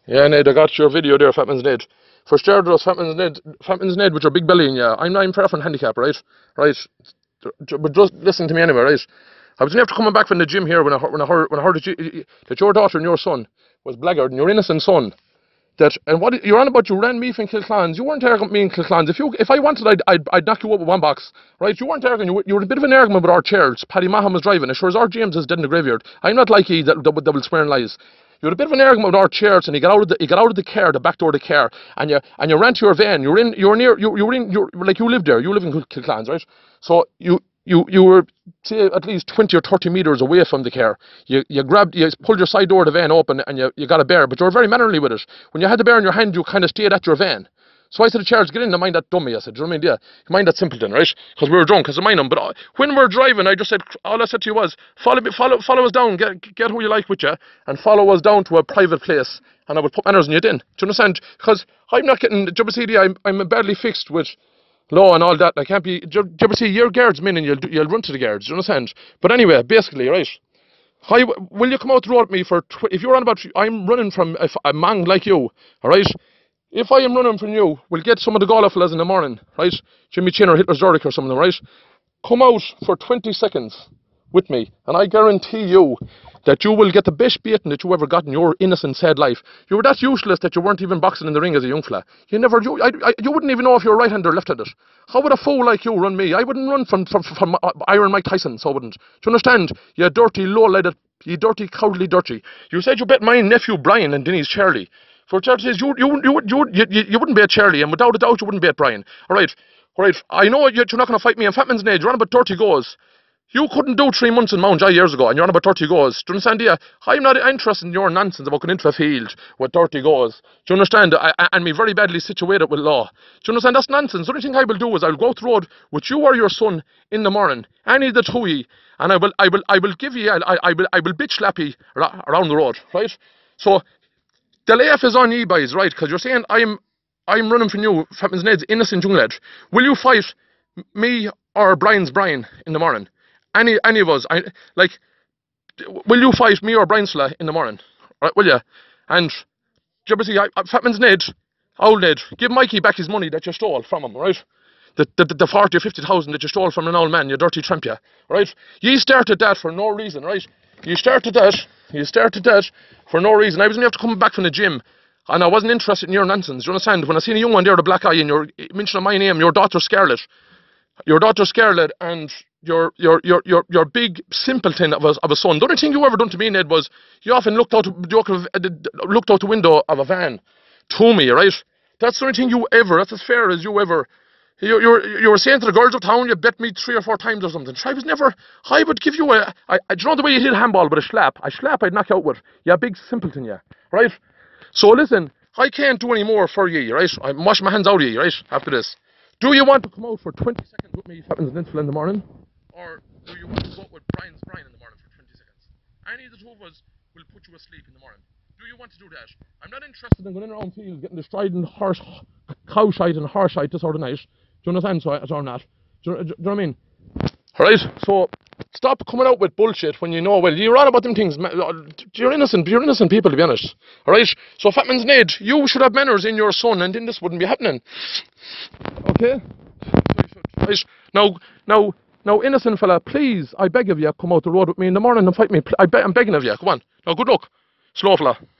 Yeah, Ned, I got your video there, Fatman's Ned. For starters, Fatman's Ned with your big belly in you. I'm far from handicap, right? Right. But just listen to me anyway, right? I was after coming back from the gym here when I heard that your daughter and your son was blackguard and your innocent son. That and what you're on about? You ran me from Kilclans. You weren't arguing me in Kilclans. If I wanted, I'd knock you up with one box, right? You weren't arguing. You were a bit of an argument with our chairs. Paddy Mahon was driving. As sure as our James is dead in the graveyard. I'm not like he that will swear and lies. You had a bit of an argument with our chairs, and he got out of the car, the back door of the car, and you ran to your van. You lived there. You live in Kilclans, right? So you were say at least 20 or 30 meters away from the car. You pulled your side door of the van open and you got a bear, but you were very mannerly with it. When you had the bear in your hand, you kind of stayed at your van. So I said to Charles, get in and mind that dummy. I said, do you know what I mean? Yeah, mind that simpleton, right? Because we were drunk, because I mind him. But when we were driving, I just said, all I said to you was, follow us down, get who you like with you, and follow us down to a private place, and I would put manners in you then. Do you understand? Because I'm not getting, I'm badly fixed with law and all that. I can't be. Do you ever see your guardsmen and you'll run to the guards? Do you understand? But anyway, basically, right? Will you come out the road with me for? If you're on about, I'm running from a man like you, all right? If I am running from you, we'll get some of the Gala fellas in the morning, right? Jimmy Chin or Hitler Zurich or something, right? Come out for 20 seconds with me, and I guarantee you that you will get the best beating that you ever got in your innocent, sad life. You were that useless that you weren't even boxing in the ring as a young fella. You wouldn't even know if you were right-handed or left-handed. How would a fool like you run me? I wouldn't run from Iron Mike Tyson, so I wouldn't. Do you understand? You dirty, low-legged, you dirty, cowardly dirty. You said you bet my nephew Brian and Denny's Charlie. For Charlie says you wouldn't bet Charlie, and without a doubt you wouldn't bet Brian. All right. I know you're not going to fight me in Fatman's Ned. You're on about 30 goals. You couldn't do 3 months in Mount Jai years ago, and you're on about 30 goals. Do you understand? Yeah, I'm not interested in your nonsense about going into a field with 30 goals. Do you understand? And me very badly situated with law. Do you understand? That's nonsense. The only thing I will do is I'll go out the road with you or your son in the morning, any of the two of you, and I will give you, I will bitch slap you around the road, right? So the laugh is on you boys, right? Because you're saying I'm running from you, Fatman's Ned's innocent young lad. Will you fight me or Brian's Brian in the morning? Any of us, will you fight me or Brian's fella in the morning? Right, will you? And, do you ever see, Fatman's Ned, old Ned, give Mikey back his money that you stole from him, right? The 40 or 50,000 that you stole from an old man, you dirty tramp, you, right? You started that for no reason, right? You started that for no reason. I was only after coming back from the gym, and I wasn't interested in your nonsense. Do you understand? When I seen a young one there with a black eye, and you're mentioning my name, your daughter Scarlett, and your big simpleton of a son. The only thing you ever done to me, Ned, was you often looked out the window of a van to me, right? That's the only thing you ever. That's as fair as you ever. You were saying to the girls of town, you bet me 3 or 4 times or something. I was never. I would give you do you know the way you hit a handball with a slap? I'd knock you out with. You big simpleton, yeah, right? So listen, I can't do any more for you, right? I'm washing my hands out of you, right? After this. Do you want to come out for 20 seconds with me, Fatman's Ned in the morning? Or do you want to go out with Brian in the morning for 20 seconds? Any of the two of us will put you asleep in the morning. Do you want to do that? I'm not interested in going in around fields, getting destroyed in cow shite and horse shite this sort of night. Do you understand? So I'm not. Do you know what I mean? Alright, so stop coming out with bullshit when you know, well, you're on about them things. You're innocent people, to be honest. Alright? So Fatman's Ned, you should have manners in your son, and then this wouldn't be happening. Okay? Now, innocent fella, please, I beg of you, come out the road with me in the morning and fight me. I'm begging of you. Come on. Now, good luck. Slow fella.